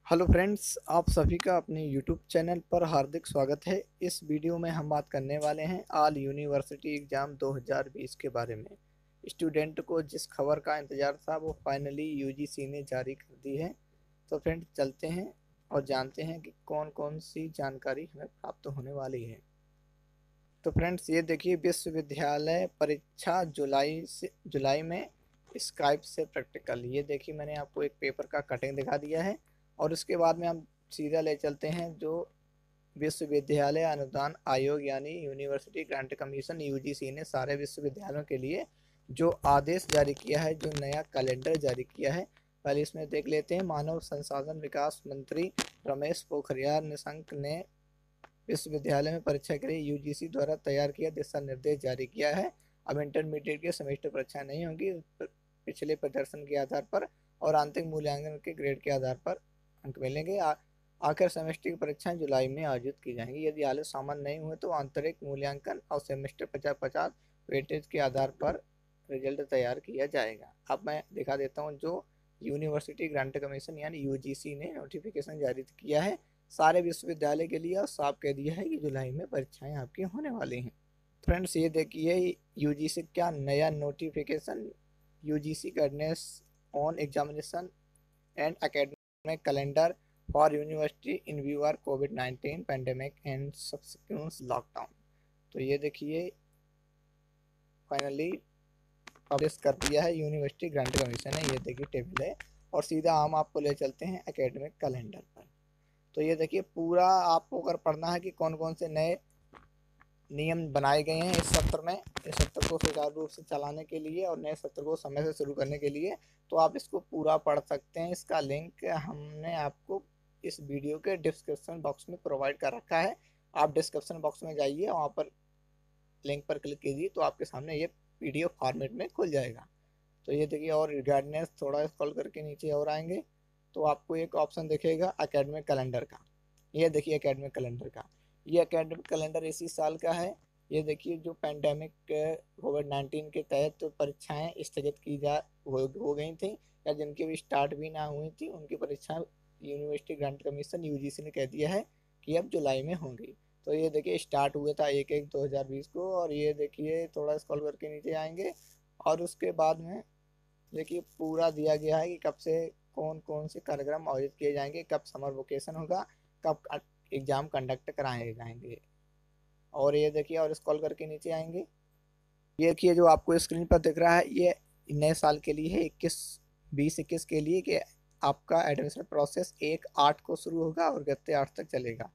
Hello friends, आप सभी का अपने यूट्यूब चैनल पर हार्दिक स्वागत है। इस वीडियो में हम बात करने वाले हैं ऑल यूनिवर्सिटी एग्ज़ाम 2020 के बारे में। स्टूडेंट को जिस खबर का इंतज़ार था वो फाइनली यूजीसी ने जारी कर दी है। तो फ्रेंड्स चलते हैं और जानते हैं कि कौन कौन सी जानकारी हमें प्राप्त होने वाली है। तो फ्रेंड्स ये देखिए, विश्वविद्यालय परीक्षा जुलाई में स्काइप से प्रैक्टिकल। ये देखिए, मैंने आपको एक पेपर का कटिंग दिखा दिया है और उसके बाद में हम सीधा ले चलते हैं जो विश्वविद्यालय अनुदान आयोग यानी यूनिवर्सिटी ग्रांट कमीशन यूजीसी ने सारे विश्वविद्यालयों के लिए जो आदेश जारी किया है, जो नया कैलेंडर जारी किया है, पहले इसमें देख लेते हैं। मानव संसाधन विकास मंत्री रमेश पोखरियाल निशंक ने विश्वविद्यालय में परीक्षा के लिए यूजीसी द्वारा तैयार किया दिशा निर्देश जारी किया है। अब इंटरमीडिएट की सेमेस्टर परीक्षा नहीं होगी, पिछले प्रदर्शन के आधार पर और आंतरिक मूल्यांकन के ग्रेड के आधार पर अंक मिलेंगे। आखिर सेमेस्टर की परीक्षाएं जुलाई में आयोजित की जाएंगी। यदि हालत सामान्य नहीं हुए तो आंतरिक मूल्यांकन और सेमेस्टर 50-50 वेटेज के आधार पर रिजल्ट तैयार किया जाएगा। अब मैं दिखा देता हूँ जो यूनिवर्सिटी ग्रांट कमीशन यानी यूजीसी ने नोटिफिकेशन जारी किया है सारे विश्वविद्यालय के लिए और साफ कह दिया है कि जुलाई में परीक्षाएं आपकी होने वाली हैं। फ्रेंड्स ये देखिए, यूजीसी का नया notification, UGC guidance on examination and academic calendar for university in view are कोविड-19 पैंडेमिक एंड सब्सिक्वेंट लॉकडाउन। तो ये देखिए फाइनली पब्लिश कर दिया है यूनिवर्सिटी ग्रांट कमीशन ने। ये देखिए टेबल है और सीधा हम आपको ले चलते हैं एकेडमिक कैलेंडर पर। तो ये देखिए पूरा आपको अगर पढ़ना है कि कौन कौन से नए नियम बनाए गए हैं इस सत्र में, इस सत्र को सुचारू रूप से चलाने के लिए और नए सत्र को समय से शुरू करने के लिए, तो आप इसको पूरा पढ़ सकते हैं। इसका लिंक हमने आपको इस वीडियो के डिस्क्रिप्शन बॉक्स में प्रोवाइड कर रखा है। आप डिस्क्रिप्शन बॉक्स में जाइए, वहाँ पर लिंक पर क्लिक कीजिए तो आपके सामने ये PDF फॉर्मेट में खुल जाएगा। तो ये देखिए, और गाइडेंस थोड़ा स्क्रॉल करके नीचे और आएंगे तो आपको एक ऑप्शन दिखेगा एकेडमिक कैलेंडर का। ये देखिए एकेडमिक कैलेंडर का, ये एकेडमिक कैलेंडर इसी साल का है। ये देखिए जो पैंडेमिक कोविड-19 के तहत तो परीक्षाएं स्थगित की हो गई थी या जिनकी भी स्टार्ट भी ना हुई थी, उनकी परीक्षाएं यूनिवर्सिटी ग्रांट कमीशन यूजीसी ने कह दिया है कि अब जुलाई में होंगी। तो ये देखिए स्टार्ट हुआ था 1/1/2020 को और ये देखिए थोड़ा स्क्रॉल करके नीचे आएंगे और उसके बाद में देखिए पूरा दिया गया है कि कब से कौन कौन से कार्यक्रम आयोजित किए जाएंगे, कब समर वेकेशन होगा, कब एग्ज़ाम कंडक्ट कराए जाएंगे। और ये देखिए और स्क्रॉल करके नीचे आएंगे, ये देखिए जो आपको स्क्रीन पर दिख रहा है ये नए साल के लिए है, 2021 के लिए, कि आपका एडमिशन प्रोसेस 1/8 को शुरू होगा और 31/8 तक चलेगा,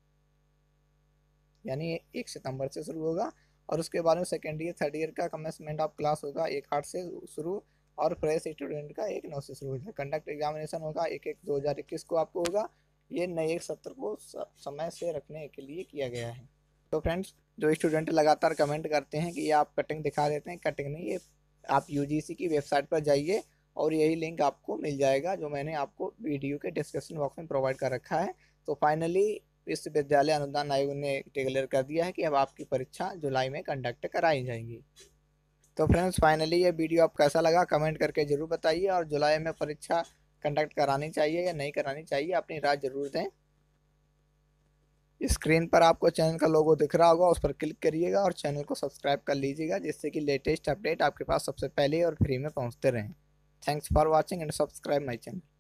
यानी 1 सितंबर से शुरू होगा। और उसके बाद में सेकेंड ईयर थर्ड ईयर का कमेंसमेंट ऑफ क्लास होगा 1/8 से शुरू और फ्रेश स्टूडेंट का 1/9 से शुरू होगा। कंडक्ट एग्जामिनेशन होगा 1/1/2021 को आपको होगा। ये नए सत्र को समय से रखने के लिए किया गया है। तो फ्रेंड्स जो स्टूडेंट लगातार कमेंट करते हैं कि ये आप कटिंग दिखा देते हैं, कटिंग नहीं, ये आप यूजीसी की वेबसाइट पर जाइए और यही लिंक आपको मिल जाएगा जो मैंने आपको वीडियो के डिस्क्रिप्शन बॉक्स में प्रोवाइड कर रखा है। तो फाइनली विश्वविद्यालय अनुदान आयोग ने डिक्लेयर कर दिया है कि अब आपकी परीक्षा जुलाई में कंडक्ट कराई जाएंगी। तो फ्रेंड्स फाइनली ये वीडियो आप कैसा लगा कमेंट करके ज़रूर बताइए और जुलाई में परीक्षा कंडक्ट करानी चाहिए या नहीं करानी चाहिए अपनी राय ज़रूर दें। स्क्रीन पर आपको चैनल का लोगो दिख रहा होगा, उस पर क्लिक करिएगा और चैनल को सब्सक्राइब कर लीजिएगा जिससे कि लेटेस्ट अपडेट आपके पास सबसे पहले और फ्री में पहुंचते रहें। Thanks for watching and subscribe my channel.